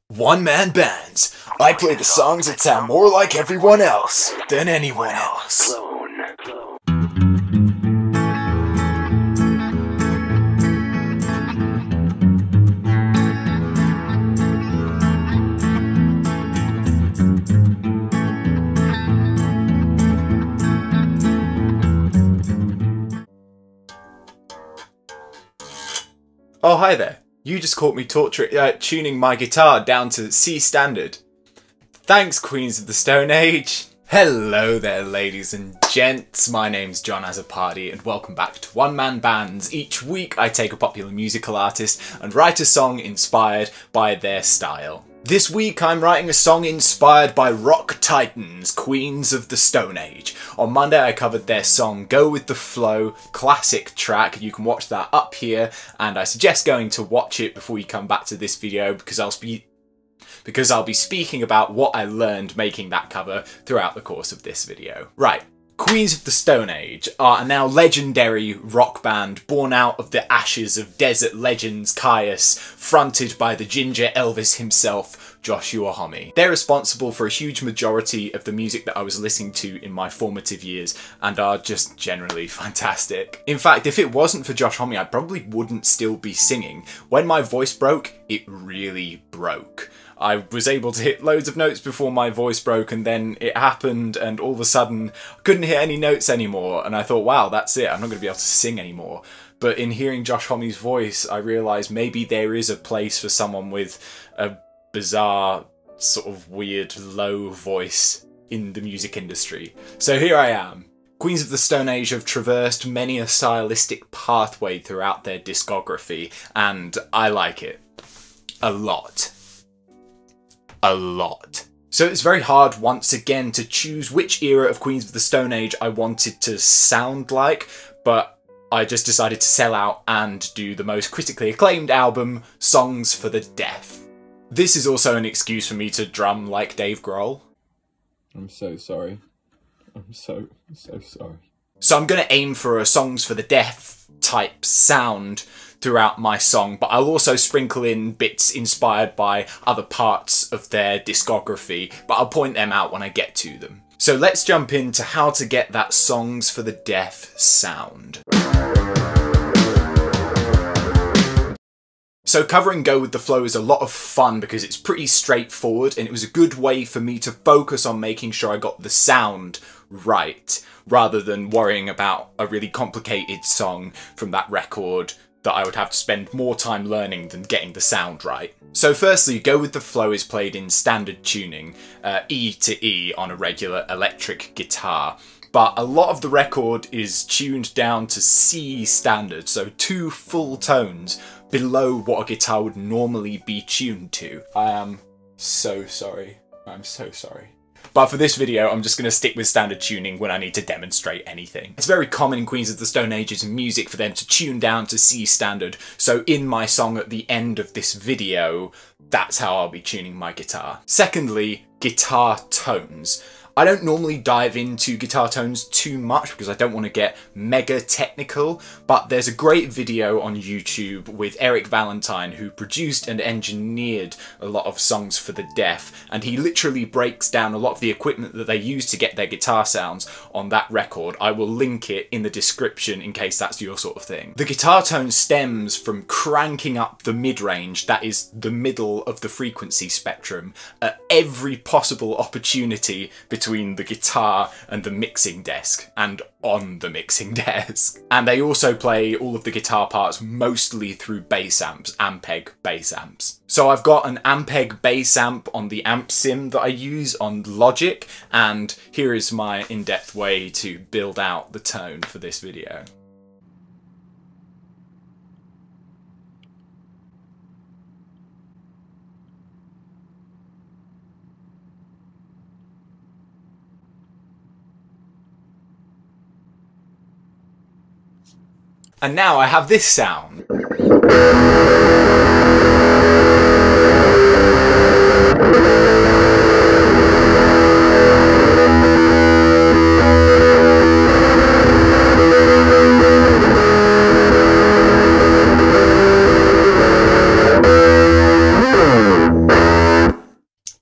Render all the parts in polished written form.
One-man bands. I play the songs that sound more like everyone else than anyone else. Oh, hi there. You just caught me tuning my guitar down to C standard. Thanks, Queens of the Stone Age. Hello there, ladies and gents. My name's John Azopardi, and welcome back to One Man Bands. Each week I take a popular musical artist and write a song inspired by their style. This week I'm writing a song inspired by rock titans, Queens of the Stone Age. On Monday I covered their song Go With The Flow, classic track. You can watch that up here, and I suggest going to watch it before you come back to this video because I'll be speaking about what I learned making that cover throughout the course of this video. Right. Queens of the Stone Age are a now legendary rock band born out of the ashes of desert legends Caius, fronted by the ginger Elvis himself, Joshua Homme. They're responsible for a huge majority of the music that I was listening to in my formative years and are just generally fantastic. In fact, if it wasn't for Josh Homme, I probably wouldn't still be singing. When my voice broke, it really broke. I was able to hit loads of notes before my voice broke, and then it happened and all of a sudden I couldn't hit any notes anymore, and I thought, wow, that's it, I'm not going to be able to sing anymore. But in hearing Josh Homme's voice, I realised maybe there is a place for someone with a bizarre, sort of weird, low voice in the music industry. So here I am. Queens of the Stone Age have traversed many a stylistic pathway throughout their discography, and I like it. A lot. A lot. So it's very hard once again to choose which era of Queens of the Stone Age I wanted to sound like, but I just decided to sell out and do the most critically acclaimed album, Songs for the Deaf. This is also an excuse for me to drum like Dave Grohl. I'm so sorry. I'm so sorry. So I'm going to aim for a Songs for the Deaf type sound throughout my song, but I'll also sprinkle in bits inspired by other parts of their discography, but I'll point them out when I get to them. So let's jump into how to get that Songs for the Deaf sound. So covering Go With The Flow is a lot of fun because it's pretty straightforward, and it was a good way for me to focus on making sure I got the sound right, rather than worrying about a really complicated song from that record that I would have to spend more time learning than getting the sound right. So firstly, Go With The Flow is played in standard tuning, E to E on a regular electric guitar. But a lot of the record is tuned down to C standard, so 2 full tones below what a guitar would normally be tuned to. I am so sorry. I'm so sorry. But for this video, I'm just going to stick with standard tuning when I need to demonstrate anything. It's very common in Queens of the Stone Age's music for them to tune down to C standard, so in my song at the end of this video, that's how I'll be tuning my guitar. Secondly, guitar tones. I don't normally dive into guitar tones too much because I don't want to get mega technical, but there's a great video on YouTube with Eric Valentine who produced and engineered a lot of Songs for the Deaf, and he literally breaks down a lot of the equipment that they use to get their guitar sounds on that record. I will link it in the description in case that's your sort of thing. The guitar tone stems from cranking up the mid-range, that is the middle of the frequency spectrum, at every possible opportunity between the guitar and the mixing desk, and on the mixing desk. And they also play all of the guitar parts mostly through bass amps, Ampeg bass amps. So I've got an Ampeg bass amp on the amp sim that I use on Logic, and here is my in-depth way to build out the tone for this video. And now I have this sound.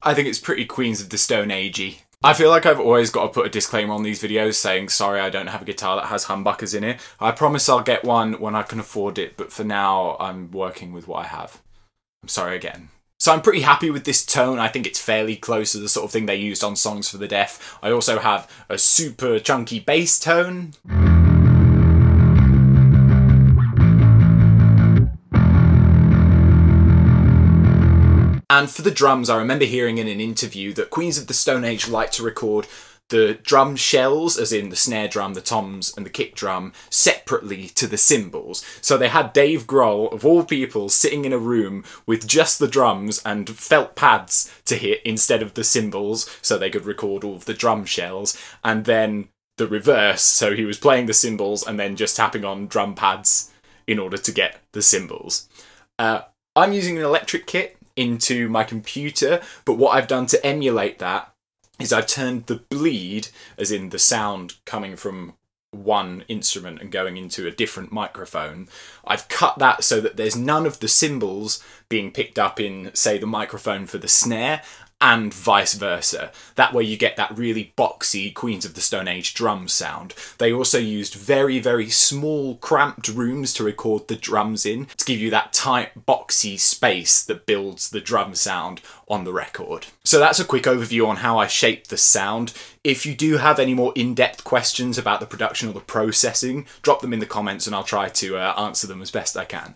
I think it's pretty Queens of the Stone Age-y. I feel like I've always got to put a disclaimer on these videos saying, sorry, I don't have a guitar that has humbuckers in it. I promise I'll get one when I can afford it, but for now, I'm working with what I have. I'm sorry again. So I'm pretty happy with this tone. I think it's fairly close to the sort of thing they used on Songs for the Deaf. I also have a super chunky bass tone. And for the drums, I remember hearing in an interview that Queens of the Stone Age like to record the drum shells, as in the snare drum, the toms and the kick drum, separately to the cymbals. So they had Dave Grohl, of all people, sitting in a room with just the drums and felt pads to hit instead of the cymbals, so they could record all of the drum shells. And then the reverse, so he was playing the cymbals and then just tapping on drum pads in order to get the cymbals. I'm using an electric kit into my computer, but what I've done to emulate that is I've turned the bleed, as in the sound coming from one instrument and going into a different microphone, I've cut that so that there's none of the cymbals being picked up in, say, the microphone for the snare, and vice versa. That way you get that really boxy Queens of the Stone Age drum sound. They also used very, very small cramped rooms to record the drums in, to give you that tight boxy space that builds the drum sound on the record. So that's a quick overview on how I shaped the sound. If you do have any more in-depth questions about the production or the processing, drop them in the comments and I'll try to answer them as best I can.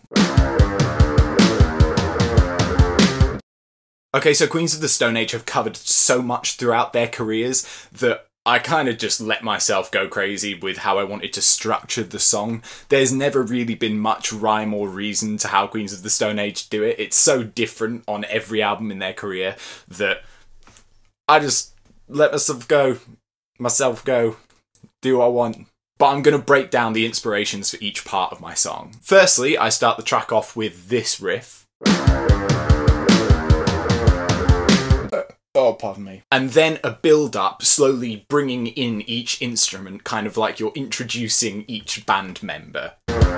Okay, so Queens of the Stone Age have covered so much throughout their careers that I kind of just let myself go crazy with how I wanted to structure the song. There's never really been much rhyme or reason to how Queens of the Stone Age do it. It's so different on every album in their career that I just let myself go, do what I want. But I'm going to break down the inspirations for each part of my song. Firstly, I start the track off with this riff. Oh, pardon me. And then a build-up, slowly bringing in each instrument, kind of like you're introducing each band member.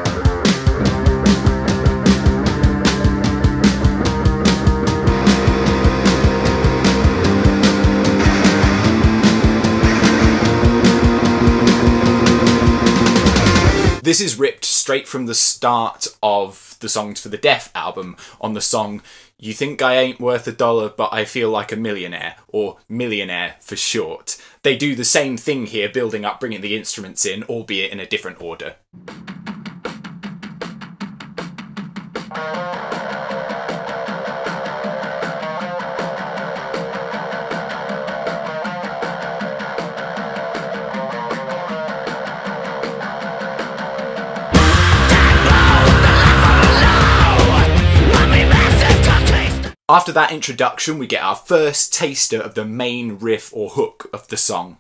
This is ripped straight from the start of the Songs for the Deaf album on the song You Think I Ain't Worth $1 But I Feel Like a Millionaire, or Millionaire for short. They do the same thing here, building up, bringing the instruments in, albeit in a different order. After that introduction, we get our first taster of the main riff or hook of the song.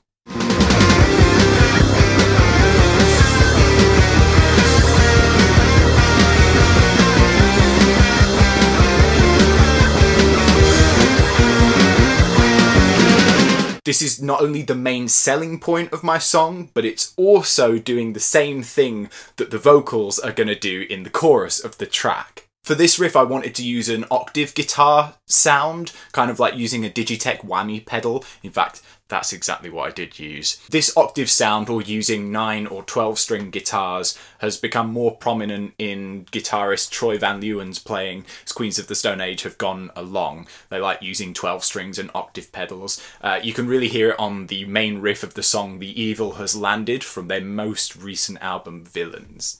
This is not only the main selling point of my song, but it's also doing the same thing that the vocals are going to do in the chorus of the track. For this riff, I wanted to use an octave guitar sound, kind of like using a Digitech whammy pedal. In fact, that's exactly what I did use. This octave sound, or using 9 or 12 string guitars, has become more prominent in guitarist Troy Van Leeuwen's playing as Queens of the Stone Age have gone along. They like using 12 strings and octave pedals. You can really hear it on the main riff of the song The Evil Has Landed from their most recent album, Villains.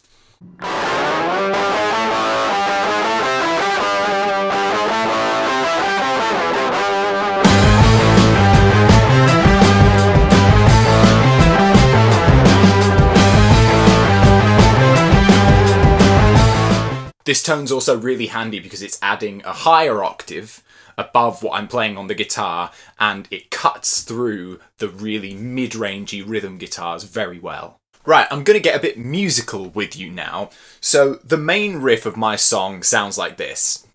This tone's also really handy because it's adding a higher octave above what I'm playing on the guitar, and it cuts through the really mid-rangey rhythm guitars very well. Right, I'm going to get a bit musical with you now. So the main riff of my song sounds like this.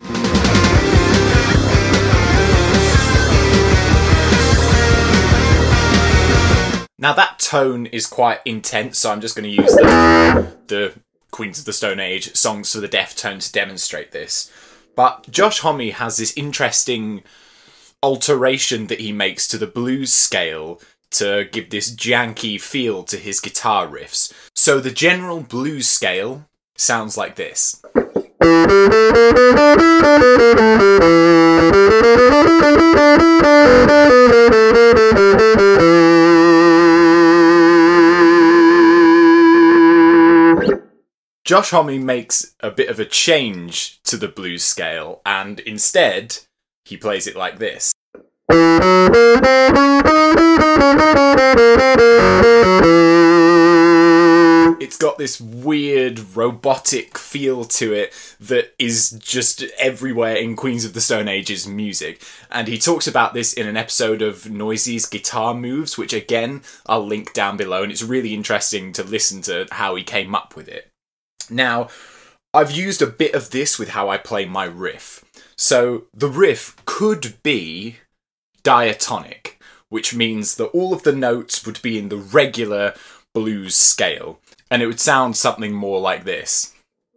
Now that tone is quite intense, so I'm just going to use the Queens of the Stone Age Songs for the Deaf tone to demonstrate this. But Josh Homme has this interesting alteration that he makes to the blues scale to give this janky feel to his guitar riffs. So the general blues scale sounds like this. Josh Homme makes a bit of a change to the blues scale, and instead he plays it like this. It's got this weird robotic feel to it that is just everywhere in Queens of the Stone Age's music. And he talks about this in an episode of Noisy's Guitar Moves, which again, I'll link down below, and it's really interesting to listen to how he came up with it. Now, I've used a bit of this with how I play my riff. So the riff could be diatonic, which means that all of the notes would be in the regular blues scale, and it would sound something more like this.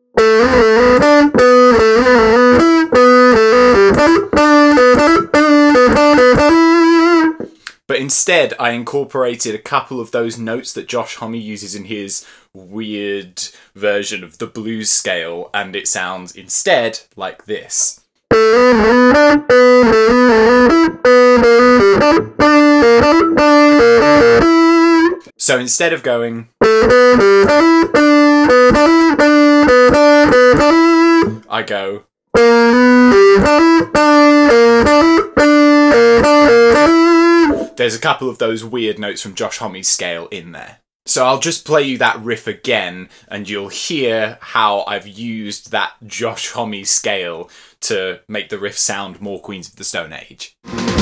But instead, I incorporated a couple of those notes that Josh Homme uses in his weird version of the blues scale, and it sounds instead like this. So instead of going, I go. There's a couple of those weird notes from Josh Homme's scale in there. So I'll just play you that riff again, and you'll hear how I've used that Josh Homme scale to make the riff sound more Queens of the Stone Age.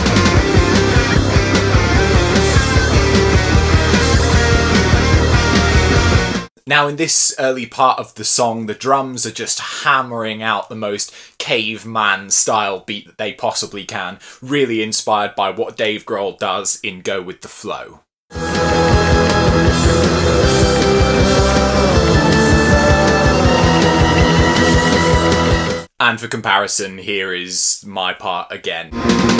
Now in this early part of the song, the drums are just hammering out the most caveman style beat that they possibly can, really inspired by what Dave Grohl does in Go With The Flow. And for comparison, here is my part again.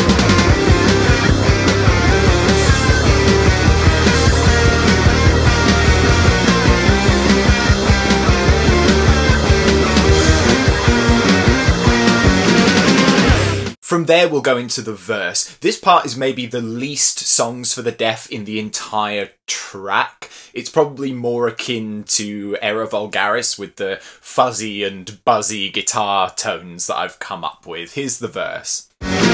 From there, we'll go into the verse. This part is maybe the least songs for the deaf in the entire track. It's probably more akin to Era Vulgaris with the fuzzy and buzzy guitar tones that I've come up with. Here's the verse.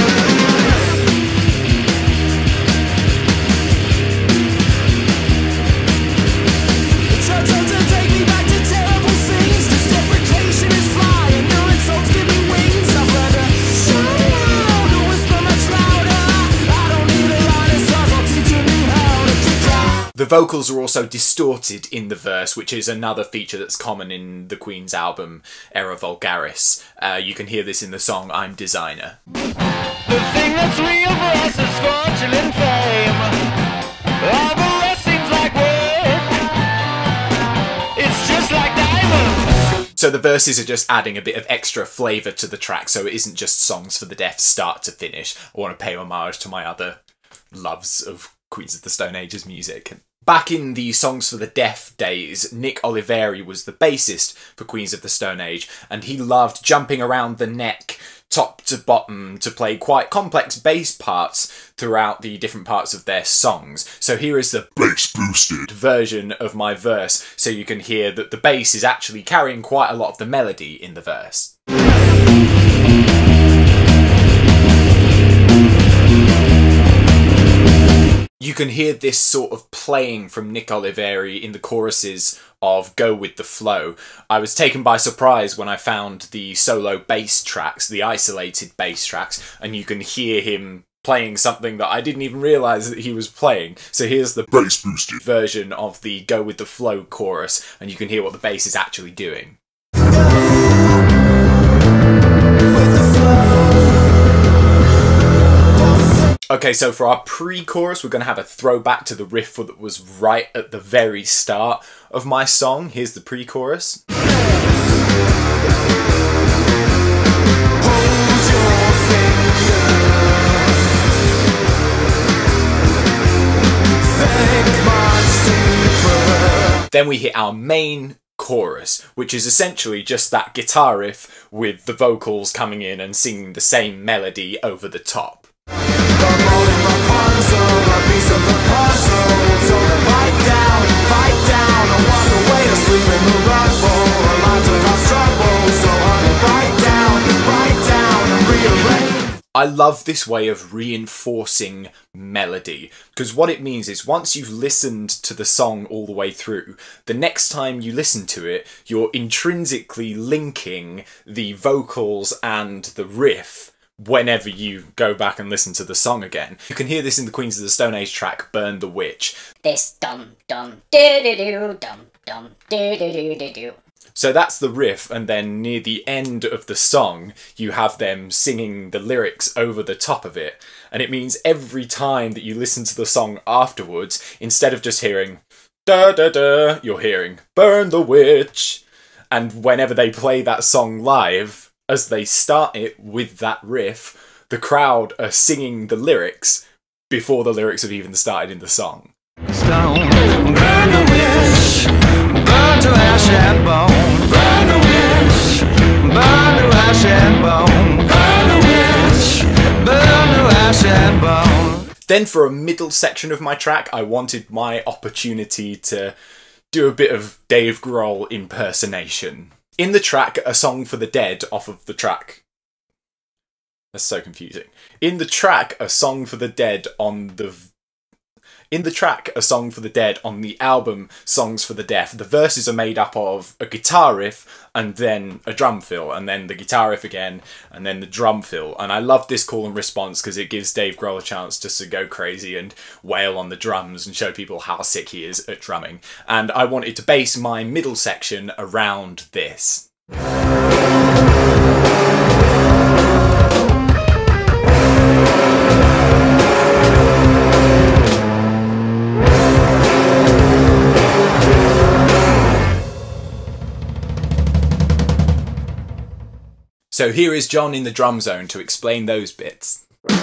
The vocals are also distorted in the verse, which is another feature that's common in the Queen's album, Era Vulgaris. You can hear this in the song I'm Designer. The thing that's real for us is fortune and fame. All the rest seems like work. It's just like diamonds. So the verses are just adding a bit of extra flavour to the track, so it isn't just songs for the deaf start to finish. I want to pay homage to my other loves of Queens of the Stone Age's music. Back in the Songs for the Deaf days, Nick Oliveri was the bassist for Queens of the Stone Age, and he loved jumping around the neck, top to bottom, to play quite complex bass parts throughout the different parts of their songs. So here is the bass boosted version of my verse, so you can hear that the bass is actually carrying quite a lot of the melody in the verse. You can hear this sort of playing from Nick Oliveri in the choruses of Go With The Flow. I was taken by surprise when I found the solo bass tracks, the isolated bass tracks, and you can hear him playing something that I didn't even realise that he was playing. So here's the bass boosted version of the Go With The Flow chorus, and you can hear what the bass is actually doing. Okay, so for our pre-chorus, we're going to have a throwback to the riff that was right at the very start of my song. Here's the pre-chorus. Then we hit our main chorus, which is essentially just that guitar riff with the vocals coming in and singing the same melody over the top. Rapunzel, a piece of the puzzle. So fight down, and walk away to sleep in the rubble. Our lives will cause trouble, so honey, fight down, and rearrange. I love this way of reinforcing melody, because what it means is once you've listened to the song all the way through, the next time you listen to it, you're intrinsically linking the vocals and the riff whenever you go back and listen to the song again. You can hear this in the Queens of the Stone Age track, Burn the Witch. This dum dum do do do dum dum do do do do do. So that's the riff, and then near the end of the song, you have them singing the lyrics over the top of it. And it means every time that you listen to the song afterwards, instead of just hearing da da da, you're hearing Burn the Witch. And whenever they play that song live, as they start it with that riff, the crowd are singing the lyrics before the lyrics have even started in the song. Stone, burn the witch, burn to ash and bone. Burn the witch, burn to ash and bone. Burn the witch, burn to ash and bone. Then for a middle section of my track, I wanted my opportunity to do a bit of Dave Grohl impersonation. In the track, A Song for the Dead off of the track. That's so confusing. In the track, A Song for the Dead on the... In the track, A Song for the Dead on the album Songs for the Deaf, the verses are made up of a guitar riff and then a drum fill, and then the guitar riff again, and then the drum fill. And I love this call and response because it gives Dave Grohl a chance just to go crazy and wail on the drums and show people how sick he is at drumming. And I wanted to base my middle section around this. So here is John in the drum zone to explain those bits.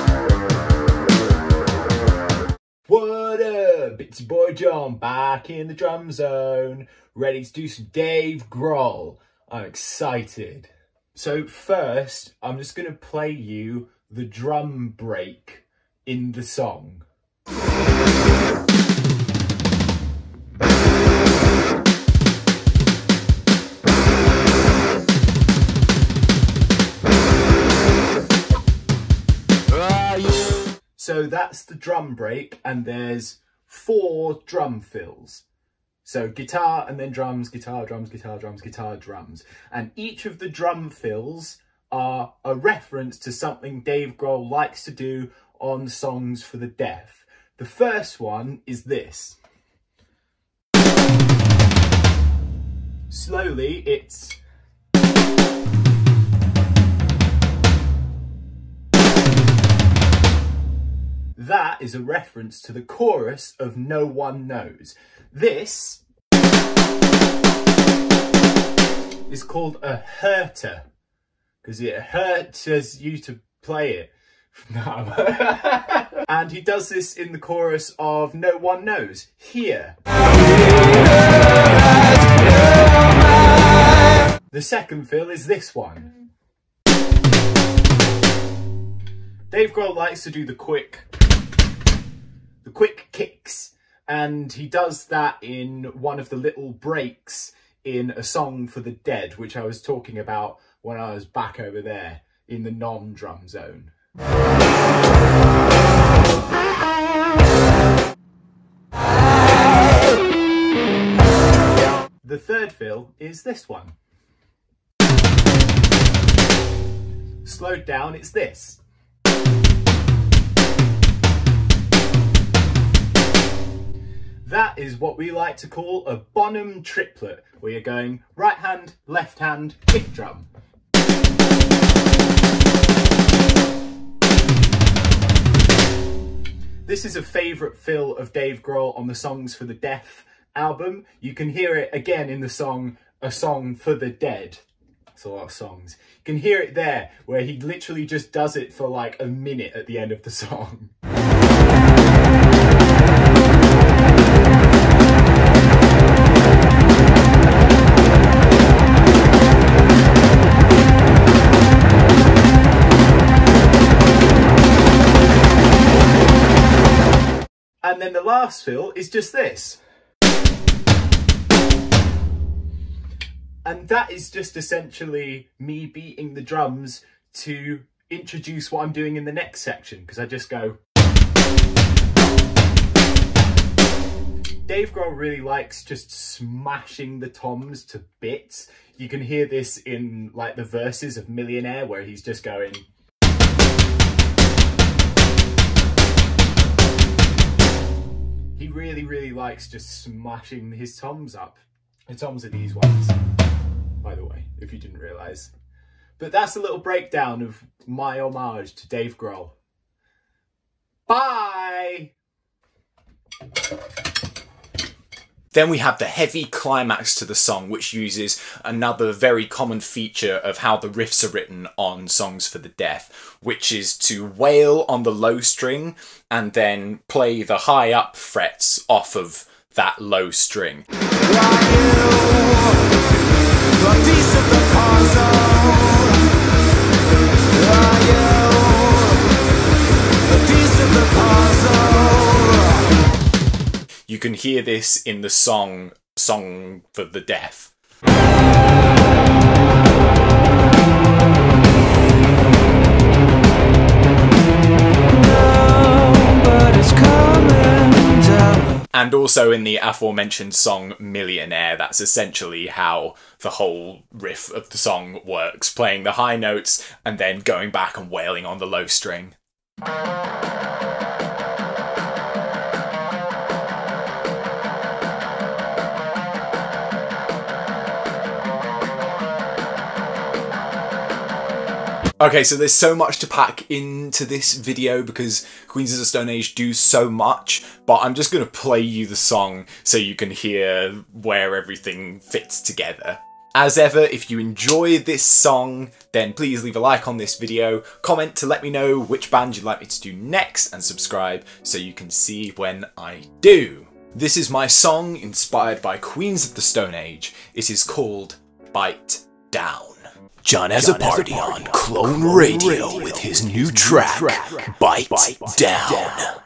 What up? It's your boy John back in the drum zone, ready to do some Dave Grohl. I'm excited. So first, I'm just going to play you the drum break in the song. So that's the drum break, and there's 4 drum fills. So guitar and then drums, guitar, drums, guitar, drums, guitar, drums. And each of the drum fills are a reference to something Dave Grohl likes to do on Songs for the Deaf. The first one is this. Slowly, it's... That is a reference to the chorus of No One Knows. This is called a hurter, because it hurts you to play it. No. And he does this in the chorus of No One Knows, here. The second fill is this one. Dave Grohl likes to do the quick kicks, and he does that in one of the little breaks in A Song for the Dead, which I was talking about when I was back over there in the non-drum zone. The third fill is this one. Slowed down, it's this. That is what we like to call a Bonham triplet, where you're going right hand, left hand, kick drum. This is a favourite fill of Dave Grohl on the Songs for the Deaf album. You can hear it again in the song A Song for the Dead. That's a lot of songs. You can hear it there, where he literally just does it for like a minute at the end of the song. And then the last fill is just this. And that is just essentially me beating the drums to introduce what I'm doing in the next section, because I just go. Dave Grohl really likes just smashing the toms to bits. You can hear this in like the verses of Millionaire where he's just going. He really likes just smashing his toms up. The toms are these ones, by the way, if you didn't realise. But that's a little breakdown of my homage to Dave Grohl. Bye! Then we have the heavy climax to the song, which uses another very common feature of how the riffs are written on songs for the deaf, which is to wail on the low string and then play the high up frets off of that low string. You can hear this in the song for the Deaf. And also in the aforementioned song Millionaire, that's essentially how the whole riff of the song works, playing the high notes and then going back and wailing on the low string. Okay, so there's so much to pack into this video because Queens of the Stone Age do so much, but I'm just going to play you the song so you can hear where everything fits together. As ever, if you enjoy this song, then please leave a like on this video, comment to let me know which band you'd like me to do next, and subscribe so you can see when I do. This is my song inspired by Queens of the Stone Age. It is called Bite Down. John Azopardi on Clone Radio with his new track, Bite Down.